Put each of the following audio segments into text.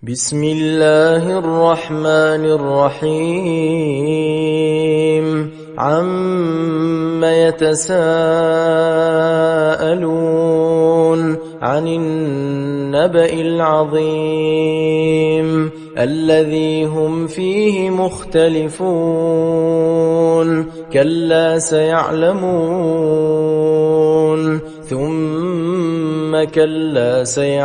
بسم الله الرحمن الرحيم عم يتساءلون عن النبأ العظيم الذي هم فيه مختلفون كلا سيعلمون ثم كلا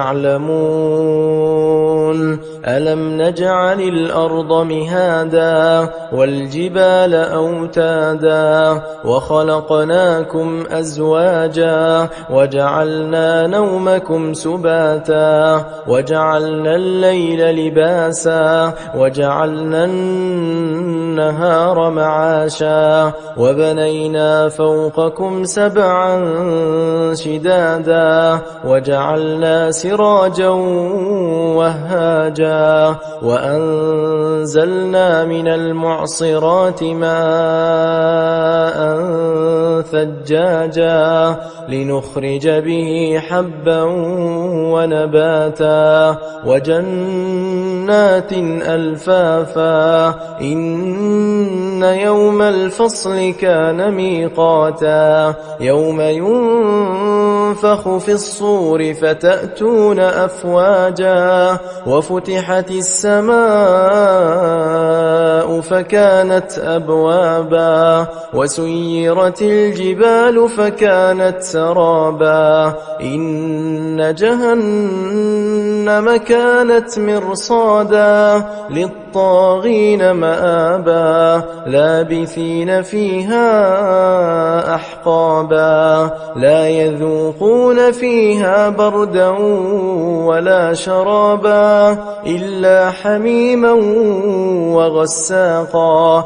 سيعلمون ألم نجعل الأرض مهادا والجبال أوتادا وخلقناكم أزواجا وجعلنا نومكم سباتا وجعلنا الليل لباسا وجعلنا النهار معاشا وبنينا فوقكم سبعا شدادا وجعلنا سراجا وهاجا وأنزلنا من المعصرات ماء ثجاجا لنخرج به حبا ونباتا وجنات ألفافا إن يوم الفصل كان ميقاتا يوم ينفخ في الصور فتأتون أفواجا وفتحت السماء فكانت أبوابا وسيرت الجبال فكانت سرابا إن جهنم كانت مرصادا للطاغين مآبا لابثين فيها أحقابا لا يذوقون فيها بردا ولا شرابا إلا حميما وغساقا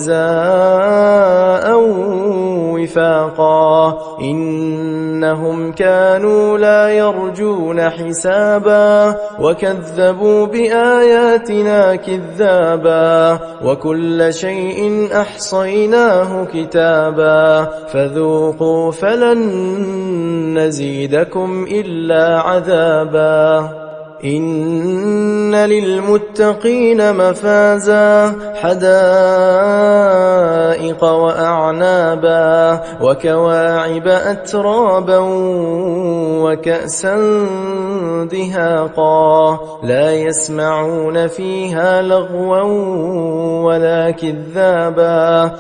جزاء وفاقا إنهم كانوا لا يرجون حسابا وكذبوا بآياتنا كذابا وكل شيء أحصيناه كتابا فذوقوا فلن نزيدكم إلا عذابا إن للمتقين مفازا حدائق وأعنابا وكواعب أترابا وكأسا دهاقا لا يسمعون فيها لغوا ولا كذابا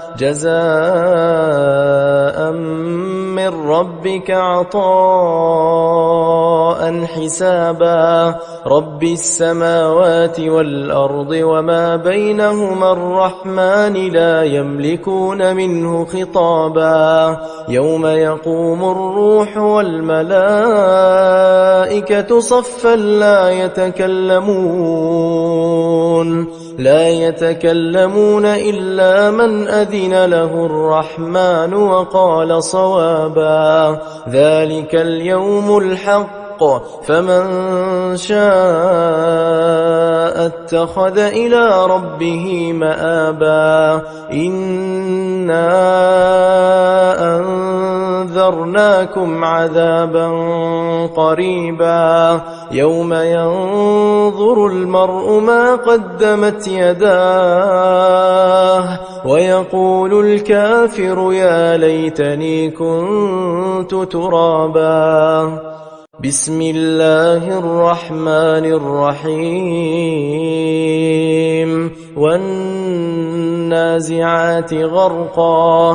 جزاء من ربك عطاء حسابا رب السماوات والأرض وما بينهما الرحمن لا يملكون منه خطابا يوم يقوم الروح والملائكة صفا لا يتكلمون إلا من أذن له الرحمن وقال صوابا ذلك اليوم الحق فمن شاء اتخذ إلى ربه مآبا إنا أنذرناكم عذابا قريبا يوم ينظر المرء ما قدمت يداه ويقول الكافر يا ليتني كنت ترابا بسم الله الرحمن الرحيم والنازعات غرقا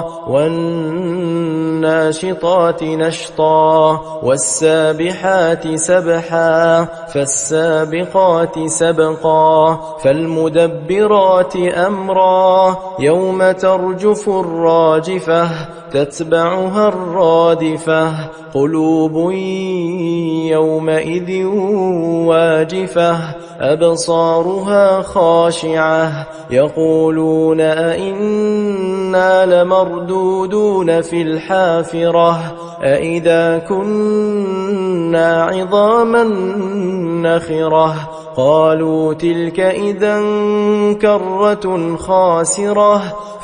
والناشطات نشطا والسابحات سبحا فالسابقات سبقا فالمدبرات أمرا يوم ترجف الراجفة تتبعها الرادفة قلوب يومئذ واجفة أبصارها خاشعة يقولون أئنا لمردودون في الحافرة أئذا كنا عظاما نخرة قالوا تلك إذا كرة خاسرة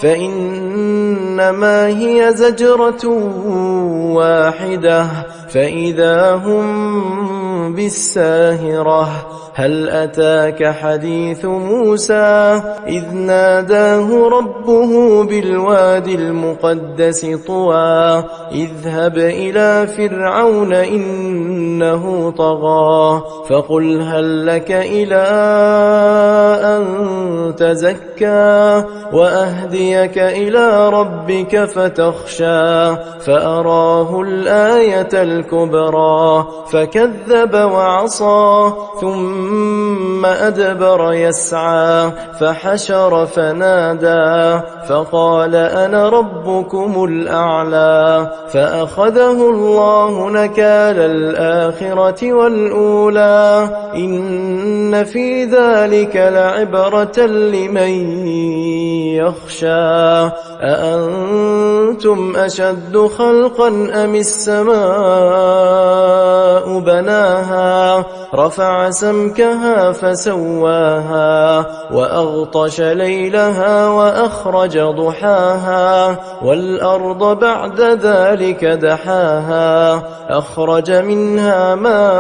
فإنما هي زجرة واحدة فإذا هم بالساهرة هل أتاك حديث موسى إذ ناداه ربه بالوادي المقدس طوى اذهب إلى فرعون إنه طغى فقل هل لك إلى أن تزكى وأهديك إلى ربك فتخشى فأراه الآية الكبرى فكذب وعصى ثم أدبر يسعى فحشر فنادى فقال أنا ربكم الأعلى فأخذه الله نكال الآخرة والأولى إن في ذلك لعبرة لمن يخشى أأنتم أشد خلقا أم السماء بناها رفع سمكها فسواها وأغطش ليلها وأخرج ضحاها والأرض بعد ذلك دحاها أخرج منها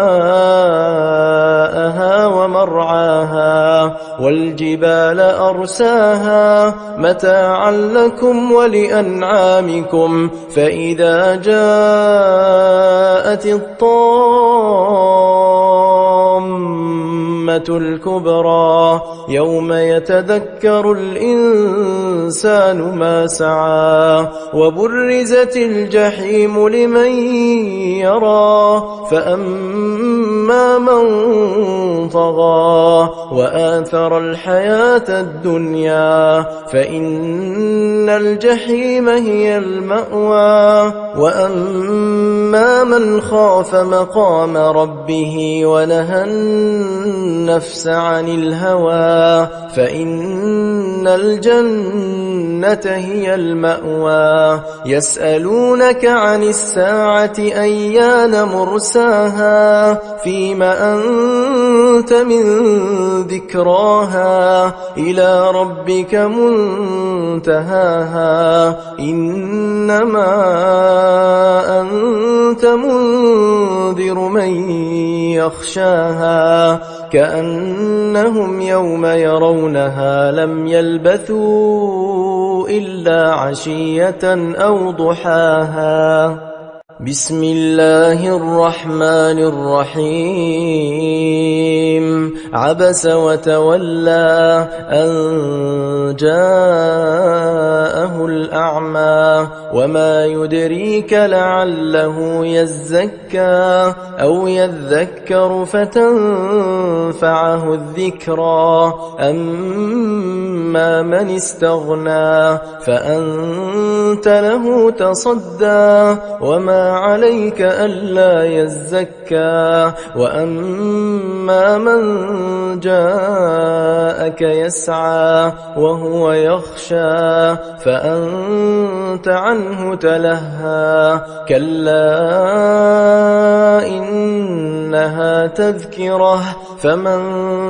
ماءها ومرعاها والجبال أرساها متاعا لكم ولأنعامكم فإذا جاءت الطامة الكبرى يوم يتذكر الإنسان ما سعى وبرزت الجحيم لمن يرى فأما من طغى وآثر الحياة الدنيا فإن الجحيم هي المأوى وأما من خاف مقام ربه ونهى النفس عن الهوى فإن الجنة هي المأوى يسألونك عن الساعة أيان مرساها فيم أنت من ذكراها إلى ربك منتهاها إنما أنت منذر من يخشاها كأنهم يوم يرونها لم يلبثوا إلا عشية أو ضحاها بسم الله الرحمن الرحيم عبس وتولى أن جاءه الأعمى وما يدريك لعله يزكى أو يذكر فتنفعه الذكرى أما من استغنى فأنت له تصدى وما عليك ألا يزكى وأما من جاءك يسعى وهو يخشى فأنت عنه تلهى كلا إنها تذكرة فمن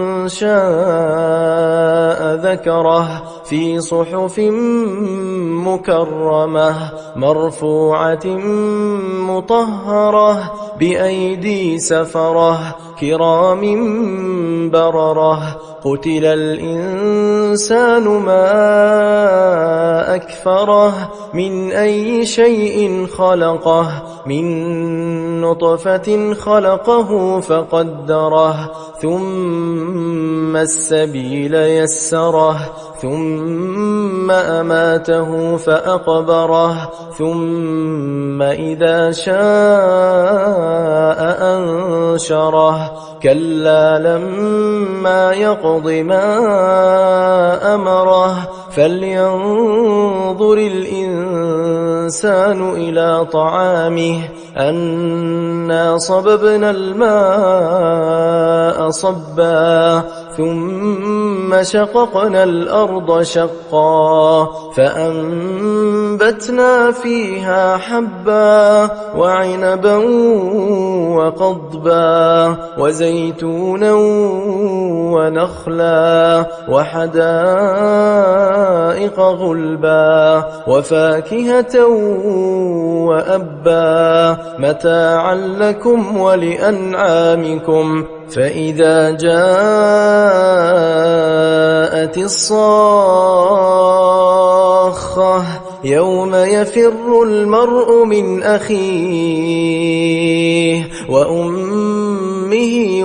شاء ذكره في صحف مكرمة مرفوعة مطهرة بأيدي سفرة كرام بررة قتل الإنسان ما أكفره من أي شيء خلقه من نطفة خلقه فقدره ثم السبيل يسره ثم أماته فأقبره ثم إذا شاء أنشره كلا لما يقض ما أمره فلينظر الإنسان إلى طعامه أنا صببنا الماء صبا ثم ثم شققنا الأرض شقا فأنبتنا فيها حبا وعنبا وقضبا وزيتونا ونخلا وحدائق غلبا وفاكهة وأبا متاعا لكم ولأنعامكم فإذا جاءت الصاخة يوم يفر المرء من أخيه وأمه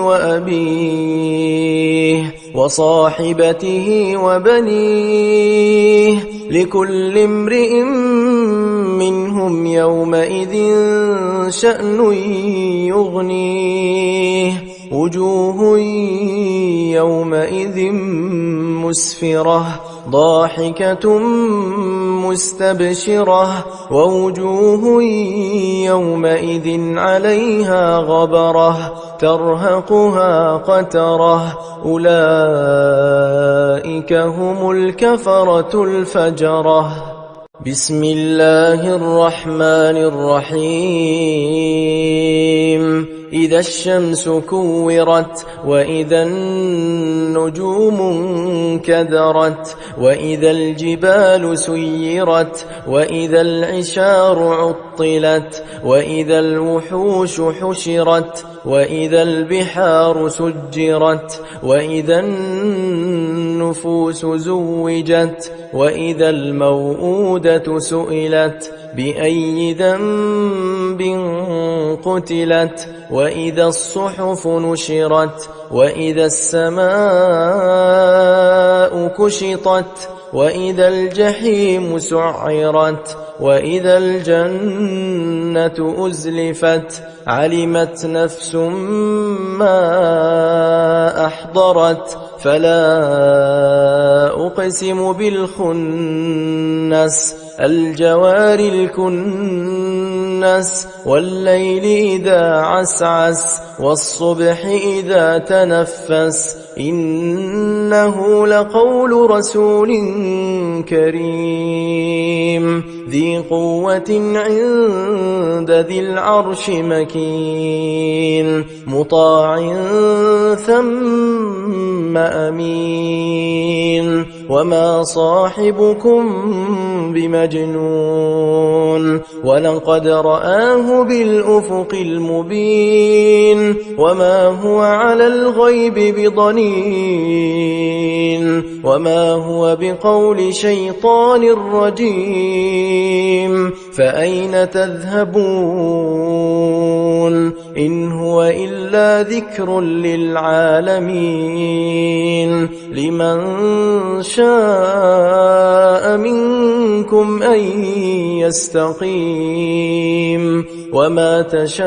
وأبيه وصاحبته وبنيه لكل امرئ منهم يومئذ شأن يغنيه وجوه يومئذ مسفرة ضاحكة مستبشرة ووجوه يومئذ عليها غبرة ترهقها قترة أولئك هم الكفرة الفجرة بسم الله الرحمن الرحيم إذا الشمس كورت وإذا النجوم انكدرت وإذا الجبال سيرت وإذا العشار عطلت وإذا الوحوش حشرت وإذا البحار سجرت وإذا النفوس زوجت وإذا الموءودة سئلت بأي ذنب قتلت وإذا الصحف نشرت وإذا السماء كشطت وإذا الجحيم سعرت وإذا الجنة أزلفت علمت نفس ما أحضرت فلا أقسم بالخنس الجوار الكنس والليل إذا عسعس والصبح إذا تنفس إنه لقول رسول كريم ذي قوة عند ذي العرش مكين مطاع ثم أمين وما صاحبكم بمجنون ولقد رآه بالأفق المبين وما هو على الغيب بضنين وما هو بقول شيطان رجيم فأين تذهبون إن هو إلا ذكر للعالمين لمن شاء منكم أن يستقيم وما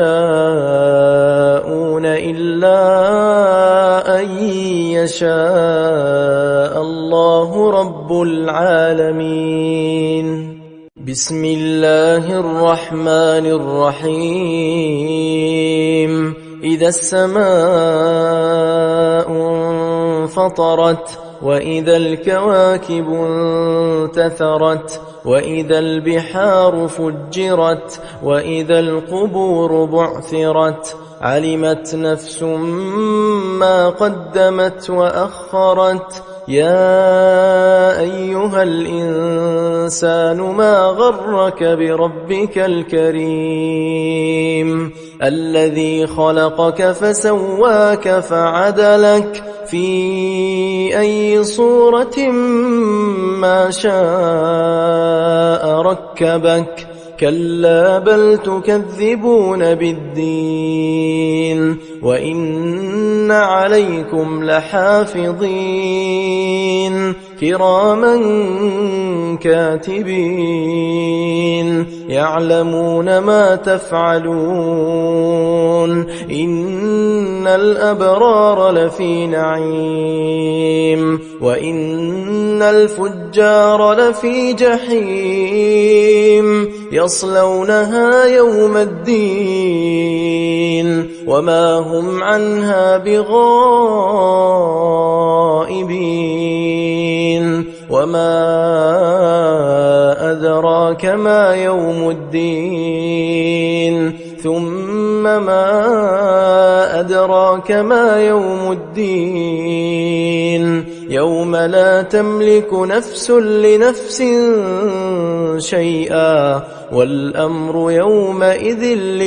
تشاءون إلا أن يشاء الله رب العالمين بسم الله الرحمن الرحيم إذا السماء انفطرت وإذا الكواكب انتثرت وإذا البحار فجرت وإذا القبور بعثرت علمت نفس ما قدمت وأخرت يا أيها الإنسان ما غرك بربك الكريم الذي خلقك فسواك فعدلك في أي صورة ما شاء ركبك كلا بل تكذبون بالدين وإن عليكم لحافظين كراما كاتبين يعلمون ما تفعلون إن الأبرار لفي نعيم وإن الفجار لفي جحيم يصلونها يوم الدين وما هم عنها بغائبين وما أدراك ما يوم الدين ثم ما أدراك ما يوم الدين يوم لا تملك نفس لنفس شيئا والأمر يومئذ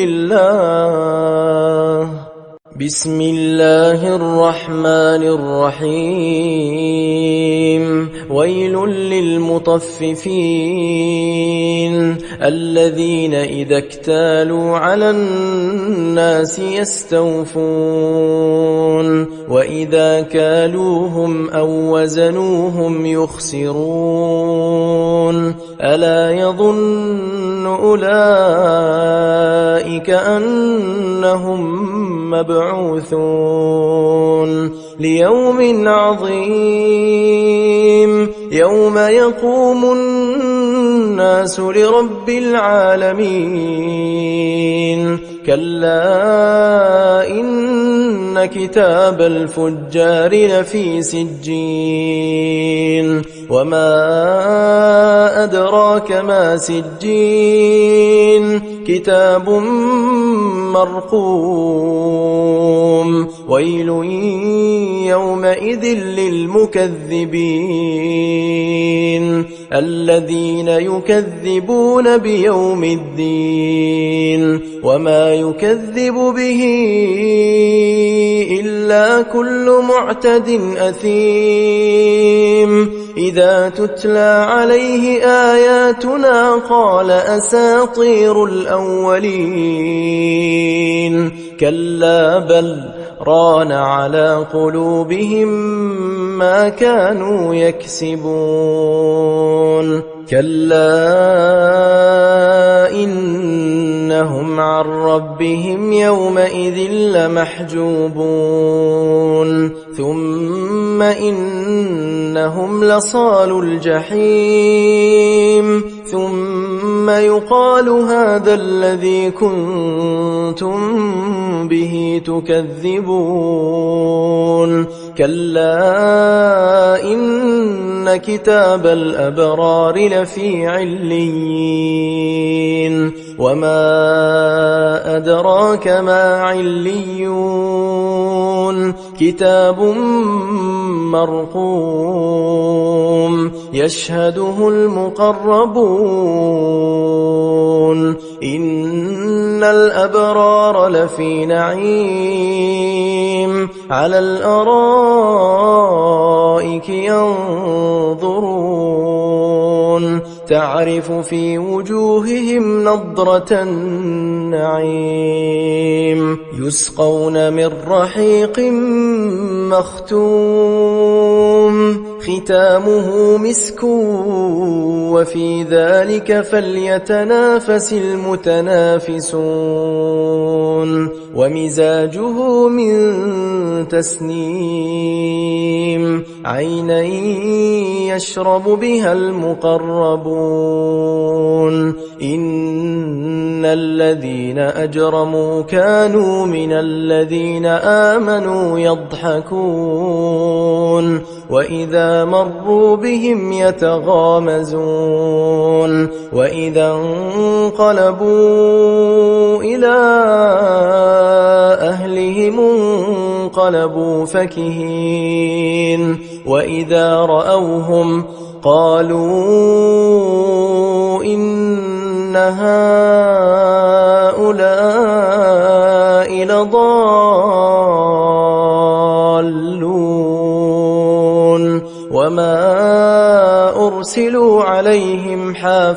لله. بسم الله الرحمن الرحيم. ويل للمطففين الذين إذا اكتالوا على الناس يستوفون وإذا كالوهم أو وزنوهم يخسرون ألا يظن أولئك أنهم مبعوثون ليوم عظيم يوم يقوم الناس لرب العالمين. كلا إن كتاب الفجار لفي سجين وما أدراك ما سجين كتاب مرقوم. ويل يومئذ للمكذبين الذين يكذبون بيوم الدين وما يكذب به إلا كل معتد أثيم إذا تتلى عليه آياتنا قال أساطير الأولين كلا بل ران على قلوبهم ما كانوا يكسبون. كلا إنهم عن ربهم يومئذ لمحجوبون ثم إنهم لصالوا الجحيم ثم يقال هذا الذي كنتم به تكذبون. كلا إن كتاب الأبرار لفي عليين وما أدراك ما عليون كتاب مرقوم يشهده المقربون. إن الأبرار لفي نعيم على الأرائك ينظرون تعرف في وجوههم نضرة النعيم يسقون من رحيق مختوم ختامه مسك وفي ذلك فليتنافس المتنافسون. ومزاجه من تسنيم عينا يشرب بها المقربون. إن الذين أجرموا كانوا من الذين آمنوا يضحكون وإذا مروا بهم يتغامزون وإذا انقلبوا إلى أهلهم انقلبوا فكهين وإذا رأوهم قالوا إن هؤلاء لضالون وما أرسلوا عليهم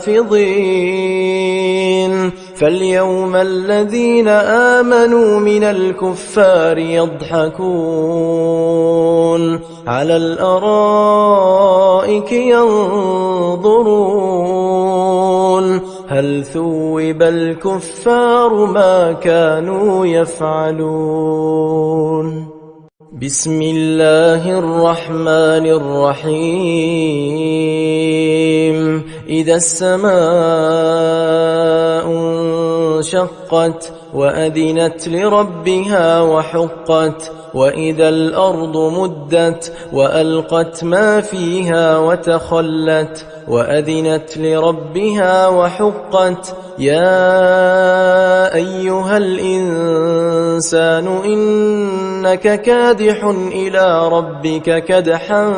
حافظين. فاليوم الذين آمنوا من الكفار يضحكون على الأرائك ينظرون هل ثوب الكفار ما كانوا يفعلون. بسم الله الرحمن الرحيم. إذا السماء انشقت وأذنت لربها وحقت وإذا الأرض مدت وألقت ما فيها وتخلت وأذنت لربها وحقت يا أيها الإنسان إنك كادح إلى ربك كدحا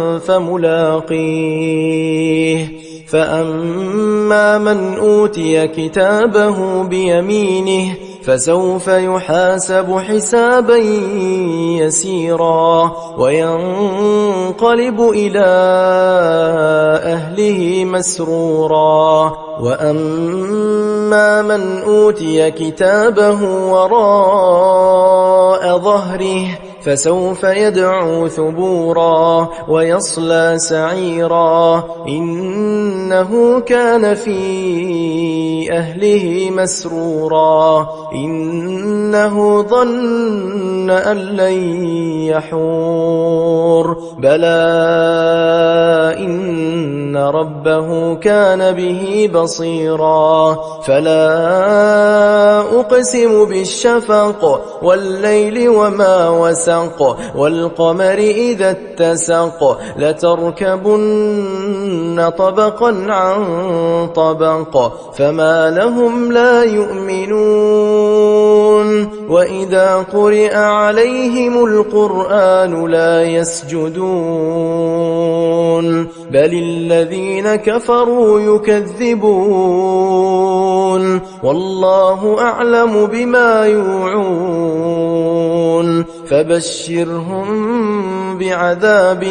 فملاقيه فأما من أوتي كتابه بيمينه فسوف يحاسب حسابا يسيرا وينقلب إلى أهله مسرورا وأما من أوتي كتابه وراء ظهره فسوف يدعو ثبورا ويصلى سعيرا إنه كان في أهله مسرورا إنه ظن أن لن يحور بلى إن ربه كان به بصيرا فلا أقسم بالشفق والليل وما وسق والقمر إذا اتسق لتركبن طبقا عن طبق فما لهم لا يؤمنون وإذا قرئ عليهم القرآن لا يسجدون بل الذين كفروا يكذبون والله أعلم بما يوعون فبشرهم بعذاب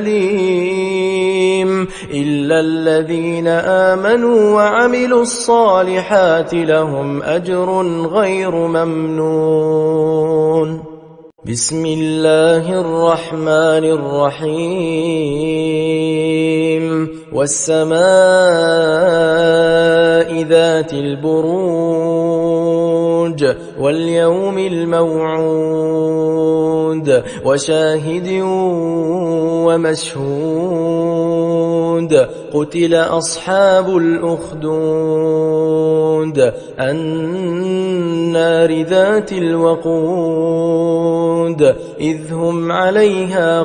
أليم إلا الذين آمنوا وعملوا الصالحات لهم أجر غير ممنون بسم الله الرحمن الرحيم والسماء ذات البروج واليوم الموعود وشاهد ومشهود قتل أصحاب الأخدود النار ذات الوقود إذ هم عليها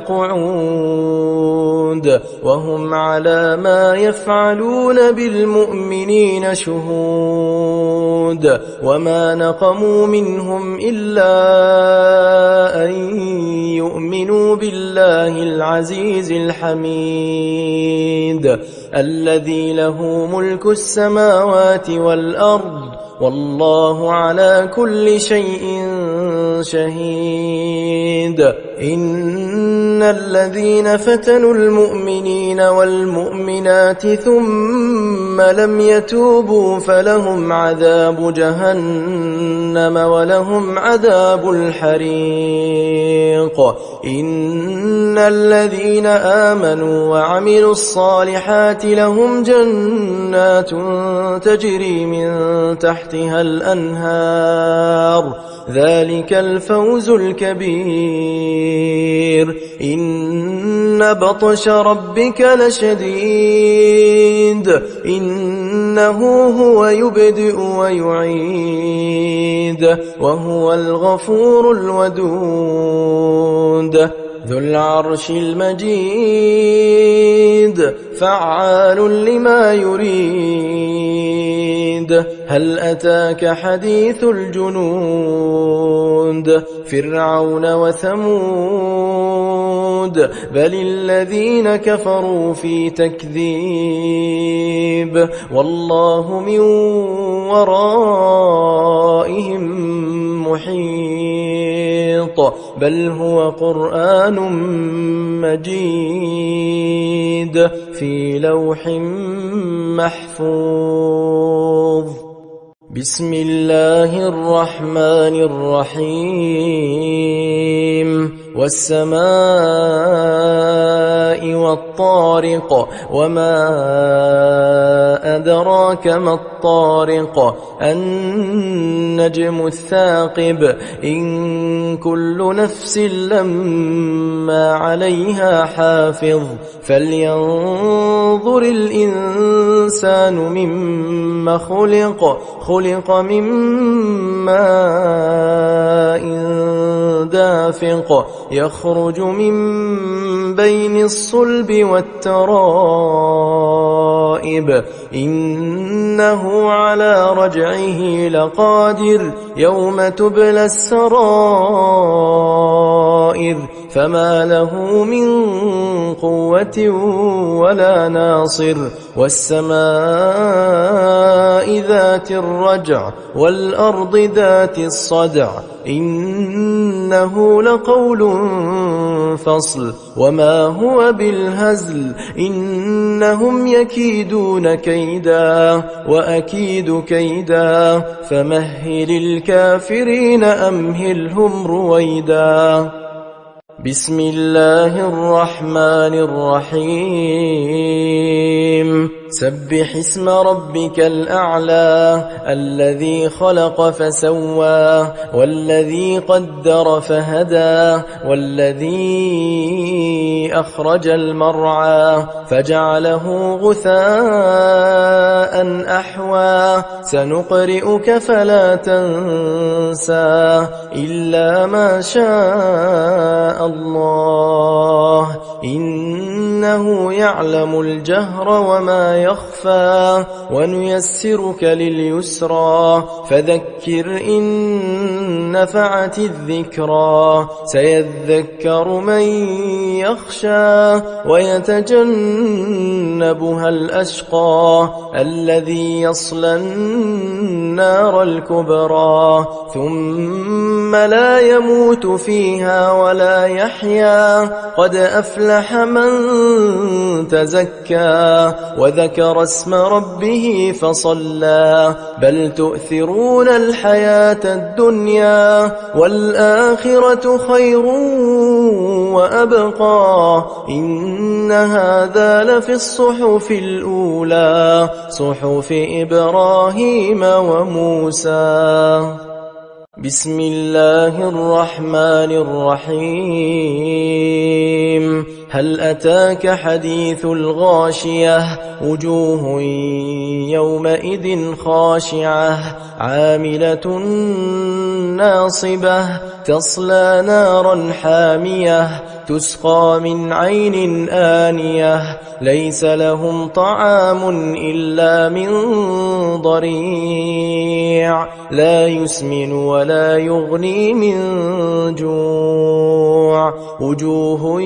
قعود وهم على ما يفعلون بالمؤمنين شهود وما نقموا منهم إلا أن يؤمنوا بالله العزيز الحميد الذي له ملك السماوات والأرض والله على كل شيء شهيد إن الذين فتنوا المؤمنين والمؤمنات ثم لم يتوبوا فلهم عذاب جهنم ولهم عذاب الحريق إن الذين آمنوا وعملوا الصالحات لهم جنات تجري من تحتها الأنهار ذلك الفوز الكبير إن بطش ربك لشديد إنه هو يبدئ ويعيد وهو الغفور الودود ذو العرش المجيد فعال لما يريد هل أتاك حديث الجنود فرعون وثمود بل الذين كفروا في تكذيب والله من ورائهم محيط بل هو قرآن مجيد في لوح محفوظ بسم الله الرحمن الرحيم والسماء والطارق وما أدراك ما الطارق النجم الثاقب إن كل نفس لما عليها حافظ فلينظر الإنسان مما خلق من ماء دافق يخرج من بين الصلب والترائب إنه على رجعه لقادر يوم تبلى السرائر فما له من قوة ولا ناصر والسماء ذات الرجع والأرض ذات الصدع إنه لقول فصل وما هو بالهزل إنهم يكيدون كيدا وأكيد كيدا فمهل الكافرين أمهلهم رويدا بسم الله الرحمن الرحيم سبح اسم ربك الأعلى الذي خلق فسوى والذي قدر فهدى والذي أخرج المرعى فجعله غثاء أحوى سنقرئك فلا تنسى إلا ما شاء الله إنه يعلم الجهر وما يخفى ونيسرك لليسرى فذكر إن نفعت الذكرى سيذكر من يخشى ويتجنبها الأشقى الذي يصلى النار الكبرى ثم لا يموت فيها ولا يحيا قد أفلح من تزكى وذكر اسم ربه فصلى بل تؤثرون الحياة الدنيا والآخرة خير وأبقى إن هذا لفي الصحف الأولى صحف إبراهيم وموسى بسم الله الرحمن الرحيم هل أتاك حديث الغاشية وجوه يومئذ خاشعة عاملة ناصبة تصلى نارا حامية تسقى من عين آنية ليس لهم طعام إلا من ضريع لا يسمن ولا يغني من جوع وجوه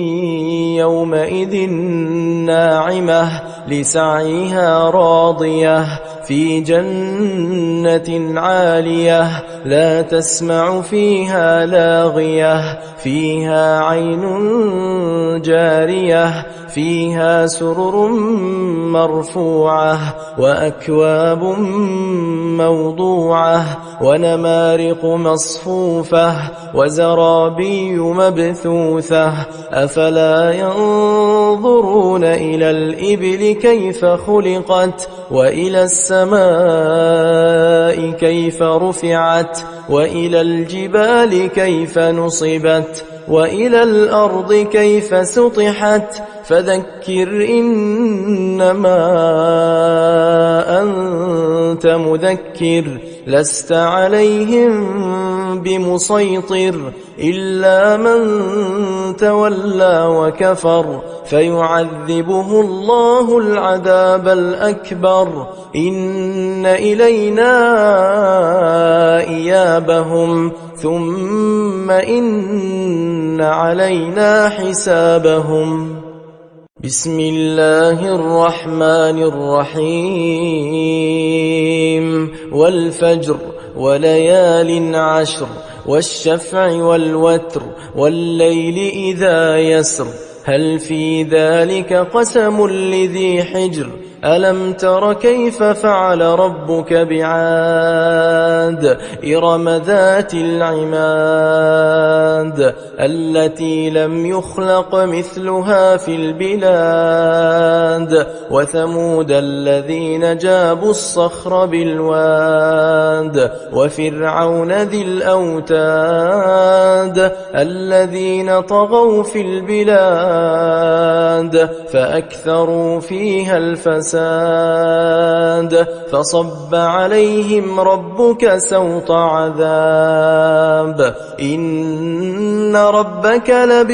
يومئذ ناعمة لسعيها راضية في جنة عالية لا تسمع فيها لاغية فيها عين جارية فيها سرر مرفوعة وأكواب موضوعة ونمارق مصفوفة وزرابي مبثوثة أفلا ينظرون إلى الإبل كيف خلقت وإلى السماء كيف رفعت وإلى الجبال كيف نصبت وإلى الأرض كيف سطحت فذكر إنما أنت مذكر لست عليهم بمسيطر إلا من تولى وكفر فيعذبه الله العذاب الأكبر إن إلينا إيابهم ثم إن علينا حسابهم بسم الله الرحمن الرحيم والفجر وليال عشر والشفع والوتر والليل إذا يسر هل في ذلك قسم لذي حجر ألم تر كيف فعل ربك بعاد إرم ذات العماد التي لم يخلق مثلها في البلاد وثمود الذين جابوا الصخر بالواد وفرعون ذي الأوتاد الذين طغوا في البلاد فأكثروا فيها الفساد فصب عليهم ربك سوط عذاب إن ربك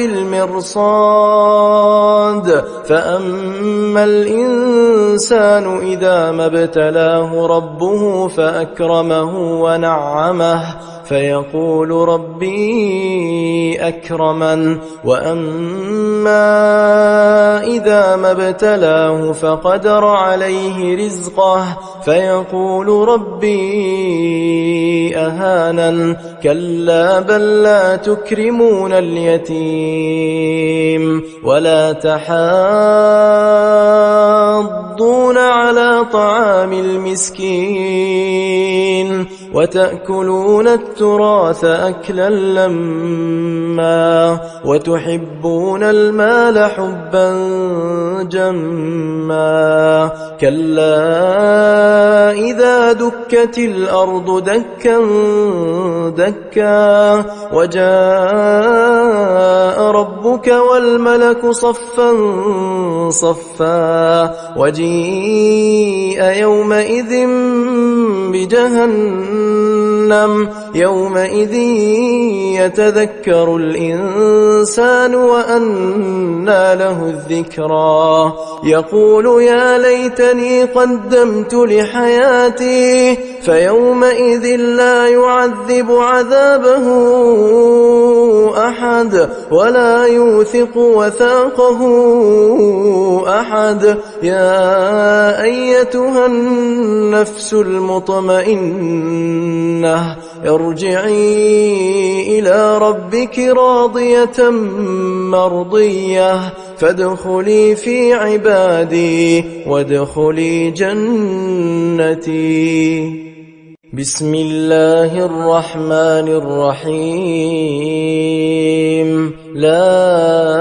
لبالمرصاد فأما الإنسان إذا ما ابتلاه ربه فأكرمه ونعمه فيقول ربي أكرمن وأما إذا ما ابتلاه فقدر عليه رزقه فيقول ربي أهانن كلا بل لا تكرمون اليتيم ولا تحاضون على طعام المسكين وتأكلون التراث أكلا لما وتحبون المال حبا جما كلا إذا دكت الأرض دكا دكا وجاء ربك والملك صفا صفا وجيء يومئذ بجهنم يومئذ يتذكر الإنسان وأنى له الذكرى يقول يا ليتني قدمت لحياتي فيومئذ لا يعذب عذابه أحد ولا يوثق وثاقه أحد يا أيتها النفس المطمئنة ارجعي إلى ربك راضية مرضية فادخلي في عبادي وادخلي جنتي بسم الله الرحمن الرحيم لا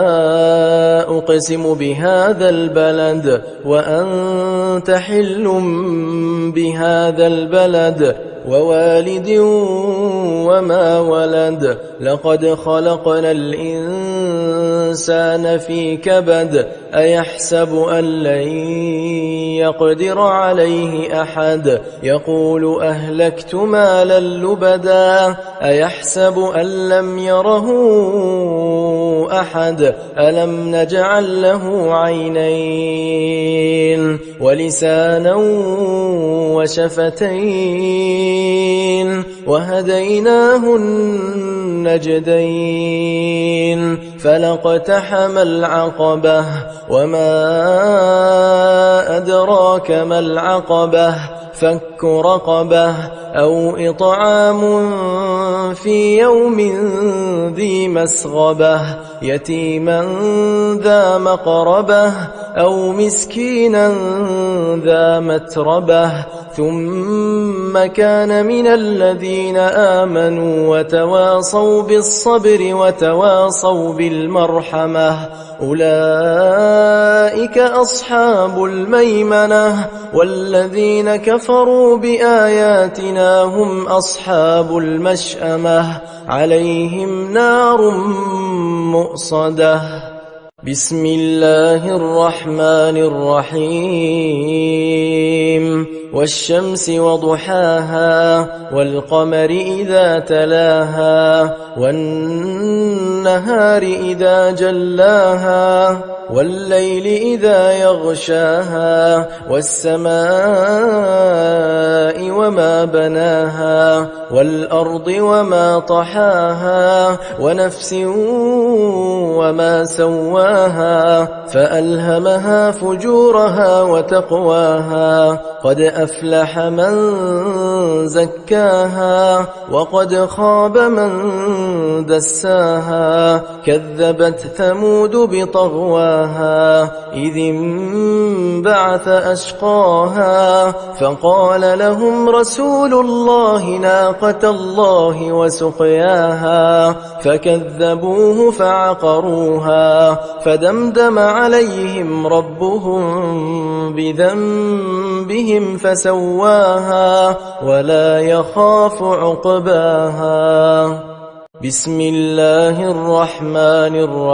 أقسم بهذا البلد وأنت حل بهذا البلد ووالد وما ولد لقد خلقنا الإنسان في كبد أيحسب أن لن يقدر عليه أحد يقول أهلكت مالا لبدا أيحسب أن لم يره أحد ألم نجعل له عينين ولسانا وشفتين وهديناه النجدين فلاقتحم العقبة وما أدراك ما العقبة فك رقبة أو إطعام في يوم ذي مسغبة يتيما ذا مقربة أو مسكينا ذا متربة ثم كان من الذين آمنوا وتواصوا بالصبر وتواصوا بالمرحمة أولئك أصحاب الميمنة والذين كفروا بآياتنا هم أصحاب المشأمة عليهم نار مؤصدة بسم الله الرحمن الرحيم والشمس وضحاها والقمر إذا تلاها والنهار إذا جلاها والليل إذا يغشاها والسماء وما بناها والأرض وما طحاها ونفس وما سواها فألهمها فجورها وتقواها قد أفلح من زكاها وقد خاب من دساها كذبت ثمود بطغواها إذ انبعث أشقاها فقال لهم رسول الله ناقة الله وسقياها فكذبوه فعقروها فدمدم عليهم ربهم بذنبهم فسواها ولا يخاف عقباها. بسم الله الرحمن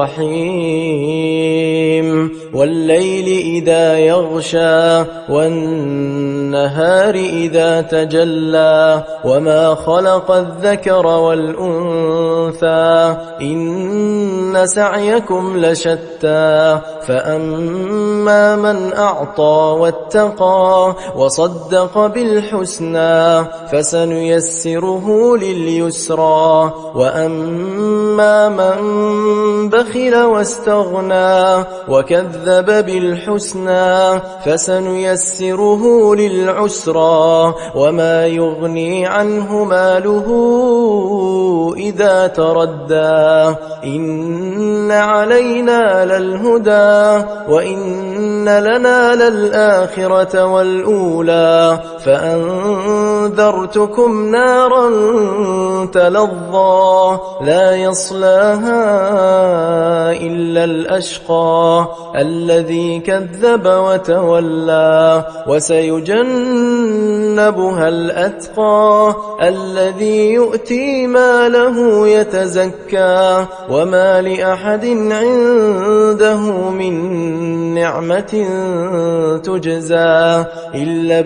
الرحيم والليل إذا يغشى والنهار إذا تجلى وما خلق الذكر والأنثى إن سعيكم لشتى فأما من أعطى واتقى وصدق بالحسنى فسنيسره لليسرى وأما من بخل واستغنى وكذب بالحسنى فسنيسره للعسرى وما يغني عنه ماله إذا تردى إن علينا للهدى وإن لنا للآخرة والأولى فأنذرتكم نارا تلظى لا يصلاها إلا الأشقى الذي كذب وتولى وسيجنبها الأتقى الذي يؤتي ماله يتزكى وما لأحد عنده من نعمة تجزى إلا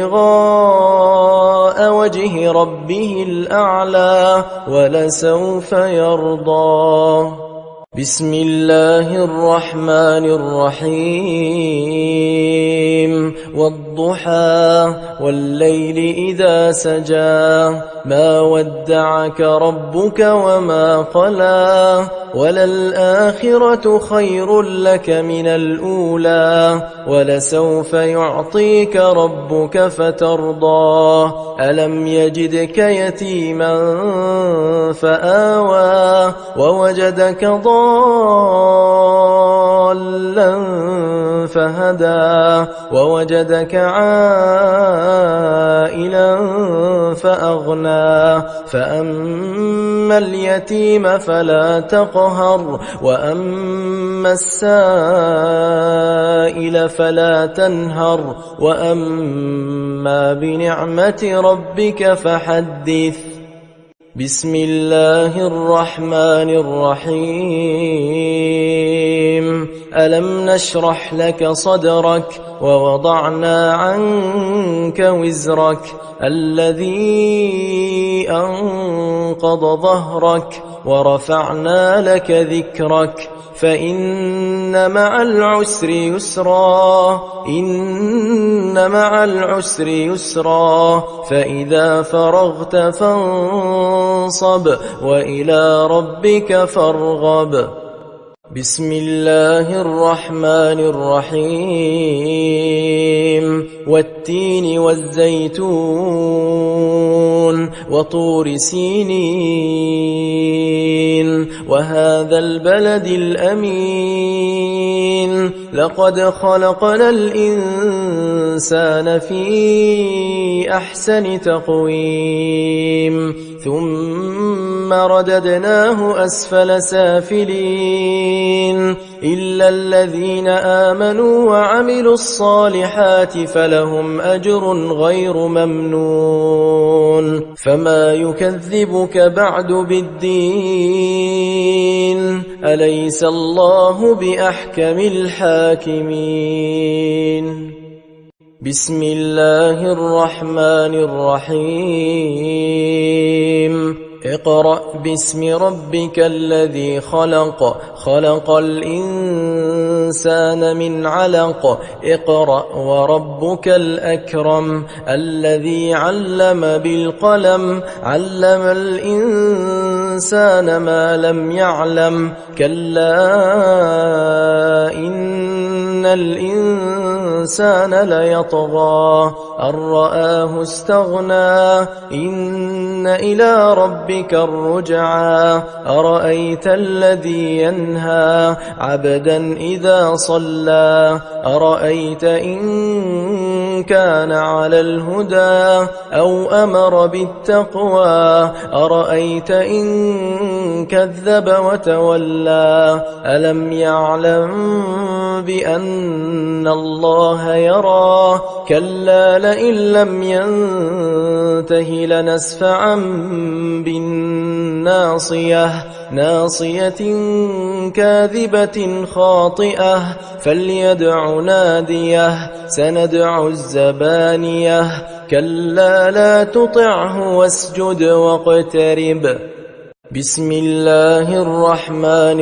ابتغاء وجه ربه الأعلى ولسوف يرضى. بسم الله الرحمن الرحيم والضحى والليل إذا سجى ما ودعك ربك وما قلى وللآخرة خير لك من الأولى ولسوف يعطيك ربك فترضى ألم يجدك يتيما فآوى ووجدك ضالا فهدى ووجدك عائلا فأغنى فأما اليتيم فلا تقهر وأما السائل فلا تنهر وأما بنعمة ربك فحدث. بسم الله الرحمن الرحيم ألم نشرح لك صدرك ووضعنا عنك وزرك الذي أنقض ظهرك ورفعنا لك ذكرك فإن مع العسر يسرا إن مع العسر يسرا فإذا فرغت فانصب وإلى ربك فارغب. بسم الله الرحمن الرحيم والتين والزيتون وطور سينين وهذا البلد الأمين لقد خلقنا الإنسان في أحسن تقويم ثم رددناه أسفل سافلين إلا الذين آمنوا وعملوا الصالحات فلهم أجر غير ممنون فما يكذبك بعد بالدين أليس الله بأحكم الحاكمين. بسم الله الرحمن الرحيم اقرأ باسم ربك الذي خلق خلق الإنسان من علق اقرأ وربك الأكرم الذي علم بالقلم علم الإنسان ما لم يعلم كلا إن الإنسان الإنسان ليطغى أن رآه استغنى إن إلى ربك الرجعى أرأيت الذي ينهى عبدا إذا صلى أرأيت إن كان على الهدى أو أمر بالتقوى أرأيت إن كذب وتولى ألم يعلم بأن الله يرى كلا لئن لم ينته لنسفعا بالناصية ناصية كاذبة خاطئة فليدع ناديه سندع الزبانية كلا لا تطعه واسجد واقترب بسم الله الرحمن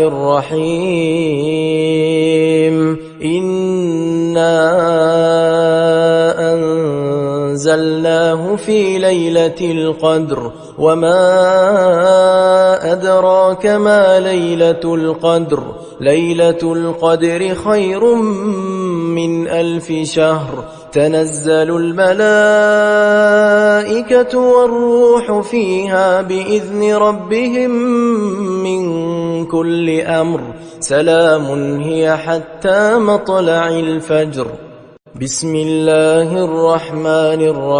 الرحيم إنا أنزلناه في ليلة القدر وما أدراك ما ليلة القدر ليلة القدر خير من 1000 شهر تنزل الملائكة والروح فيها بإذن ربهم من كل أمر سلام هي حتى مطلع الفجر بسم الله الرحمن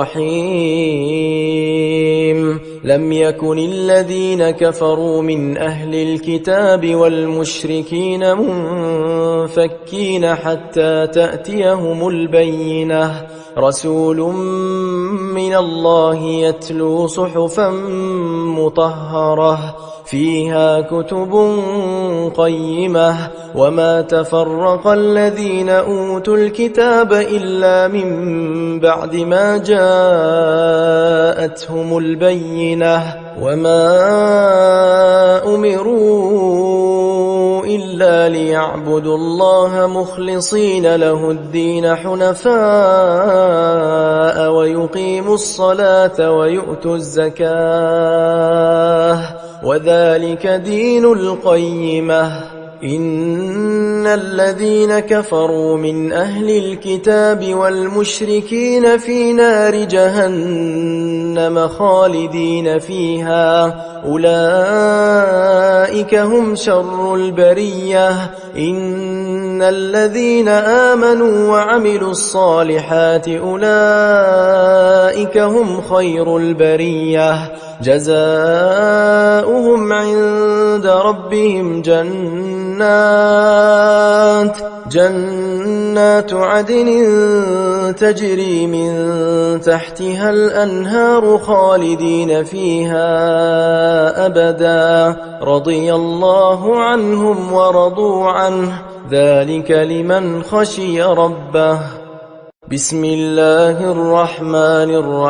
الرحيم لم يكن الذين كفروا من أهل الكتاب والمشركين منفكين حتى تأتيهم البينة رسول من الله يتلو صحفا مطهرة فيها كتب قيمة وما تفرق الذين أوتوا الكتاب إلا من بعد ما جاءتهم البينة وما أمروا إلا ليعبدوا الله مخلصين له الدين حنفاء ويقيموا الصلاة ويؤتوا الزكاة وذلك دين القيمة إن الذين كفروا من أهل الكتاب والمشركين في نار جهنم خالدين فيها أولئك هم شر البرية إن الذين آمنوا وعملوا الصالحات أولئك هم خير البرية جزاؤهم عند ربهم جنات عدن تجري من تحتها الأنهار خالدين فيها أبدا رضي الله عنهم ورضوا عنه ذلك لمن خشي ربه بسم الله الرحمن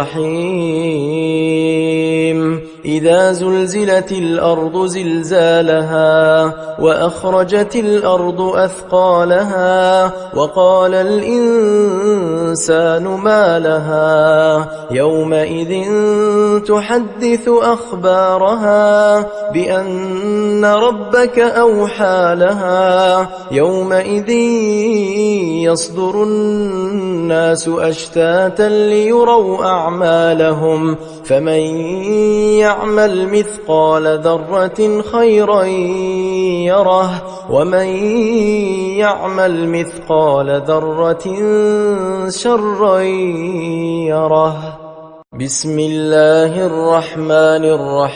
الرحيم إذا زلزلت الأرض زلزالها وأخرجت الأرض أثقالها وقال الإنسان ما لها يومئذ تحدث أخبارها بأن ربك أوحى لها يومئذ يصدر الناس أشتاتا ليروا أعمالهم فمن يعمل مثقال ذرة خيرا يره ومن يعمل مثقال ذرة شرا يره بسم الله الرحمن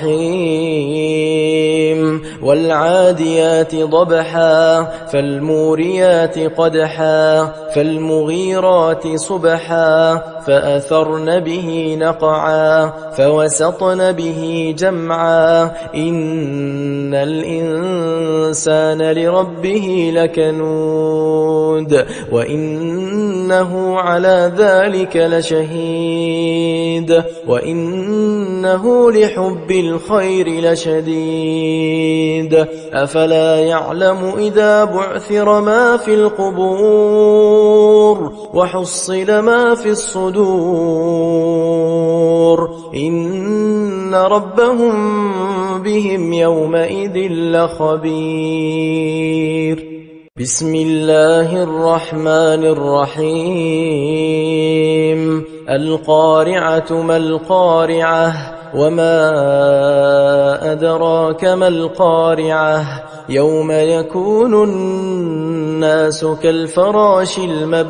الرحيم والعاديات ضبحا فالموريات قدحا فالمغيرات صبحا فأثرن به نقعا فوسطن به جمعا إن الإنسان لربه لكنود وإنه على ذلك لشهيد وإنه لحب الخير لشديد أفلا يعلم إذا بعثر ما في القبور وحصل ما في الصدور إن ربهم بهم يومئذ لخبير بسم الله الرحمن الرحيم القارعة ما القارعة وما أدراك ما القارعة يوم يكون الناس كالفراش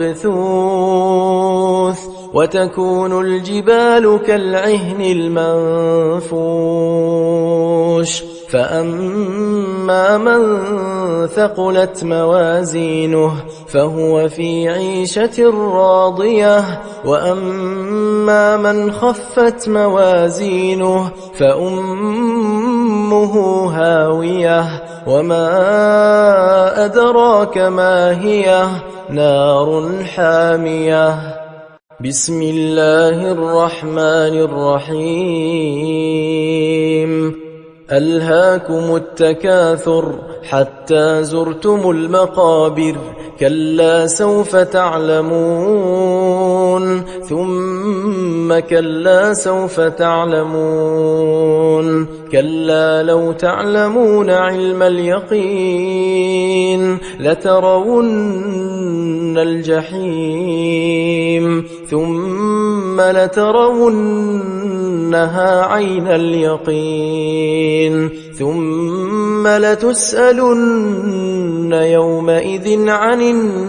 المبثوث وتكون الجبال كالعهن المنفوش فأما من ثقلت موازينه فهو في عيشة راضية وأما من خفت موازينه فأمه هاوية وما أدراك ما هي نار حامية بسم الله الرحمن الرحيم ألهاكم التكاثر حتى زرتم المقابر كلا سوف تعلمون ثم كلا سوف تعلمون كلا لو تعلمون علم اليقين لترون الجحيم ثم لترونها عين اليقين ثم لتسألن يومئذ عن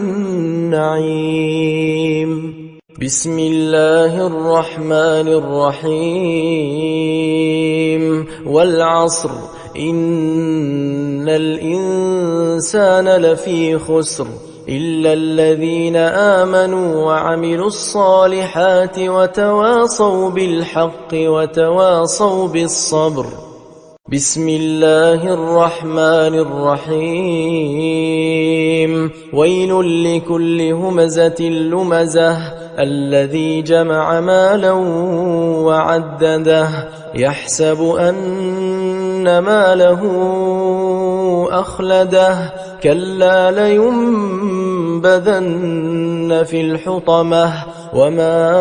النعيم بسم الله الرحمن الرحيم والعصر إن الإنسان لفي خسر إلا الذين آمنوا وعملوا الصالحات وتواصوا بالحق وتواصوا بالصبر بسم الله الرحمن الرحيم ويل لكل همزة لمزة الذي جمع مالا وعدده يحسب أن ماله أخلده كلا لينبذن في الحطمة وما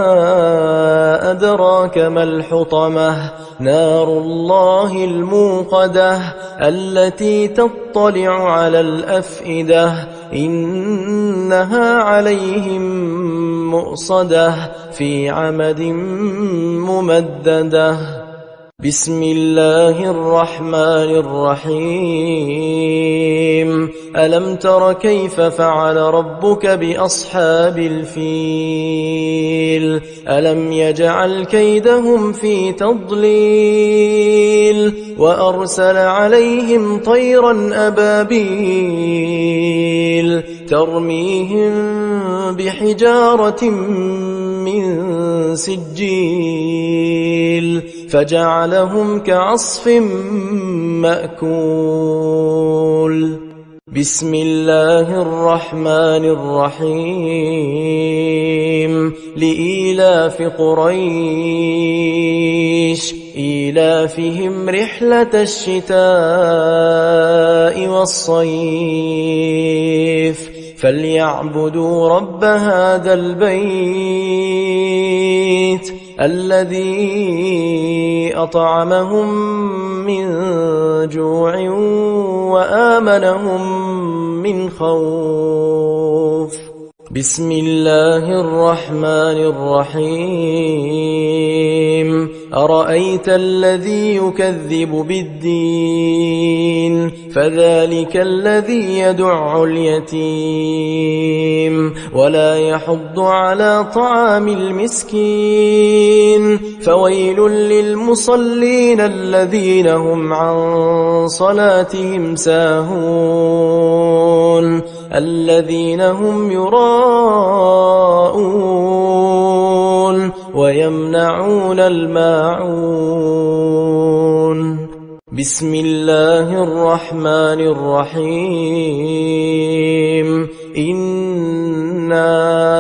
أدراك ما الحطمة نار الله الموقدة التي تطلع على الأفئدة إنها عليهم مؤصدة في عمد ممددة بسم الله الرحمن الرحيم ألم تر كيف فعل ربك بأصحاب الفيل ألم يجعل كيدهم في تضليل وأرسل عليهم طيرا أبابيل ترميهم بحجارة من سجيل فجعلهم كعصف مأكول بسم الله الرحمن الرحيم لإيلاف قريش إيلافهم رحلة الشتاء والصيف فليعبدوا رب هذا البيت الذي أطعمهم من جوع وآمنهم من خوف بسم الله الرحمن الرحيم أرأيت الذي يكذب بالدين فذلك الذي يدع اليتيم ولا يحض على طعام المسكين فويل للمصلين الذين هم عن صلاتهم ساهون الذين هم يراءون ويمنعون الماعون بسم الله الرحمن الرحيم إنا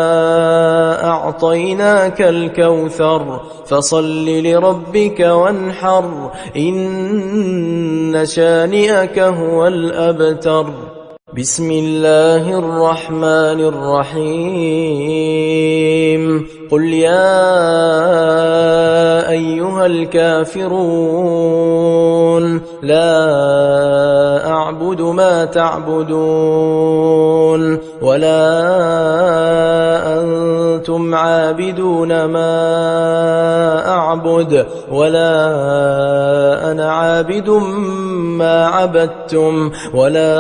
أعطيناك الكوثر فصل لربك وانحر إن شانئك هو الأبتر بسم الله الرحمن الرحيم قل يا أيها الكافرون لا أعبد أعبد ما تعبدون ولا أنتم عابدون ما أعبد ولا أنا عابد ما عبدتم ولا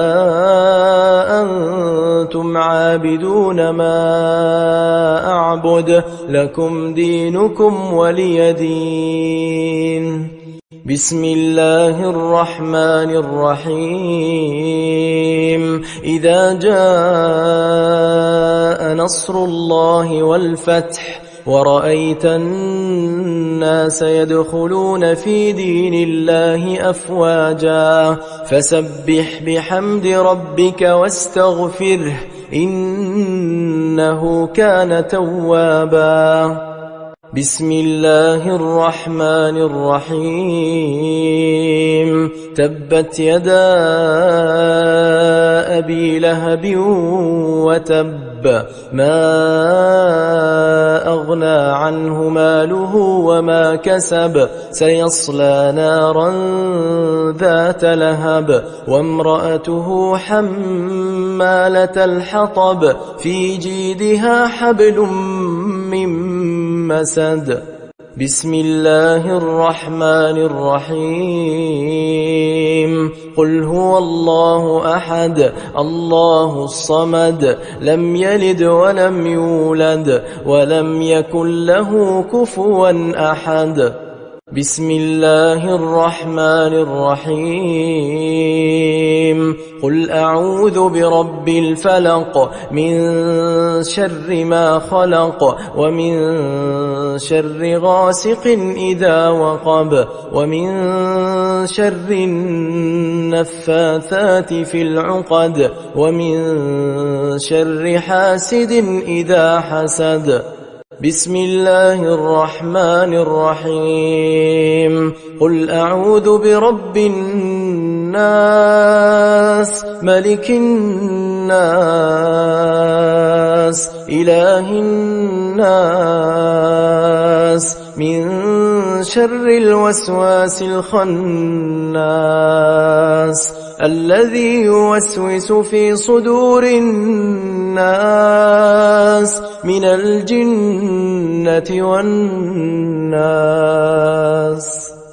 أنتم عابدون ما أعبد لكم دينكم ولي دين. بسم الله الرحمن الرحيم. إذا جاء نصر الله والفتح ورأيت الناس يدخلون في دين الله أفواجا فسبح بحمد ربك واستغفره إنه كان توابا. بسم الله الرحمن الرحيم. تبت يدا أبي لهب وتب ما أغنى عنه ماله وما كسب سيصلى نارا ذات لهب وامرأته حمالة الحطب في جيدها حبل من مسد. بسم الله الرحمن الرحيم. قل هو الله أحد الله الصمد لم يلد ولم يولد ولم يكن له كفوا أحد. بسم الله الرحمن الرحيم. قل أعوذ برب الفلق من شر ما خلق ومن شر غاسق إذا وقب ومن شر النفاثات في العقد ومن شر حاسد إذا حسد. بسم الله الرحمن الرحيم. قل أعوذ برب الناس ملك الناس إله الناس من شر الوسواس الخناس الذي يوسوس في صدور الناس من الجنة والناس.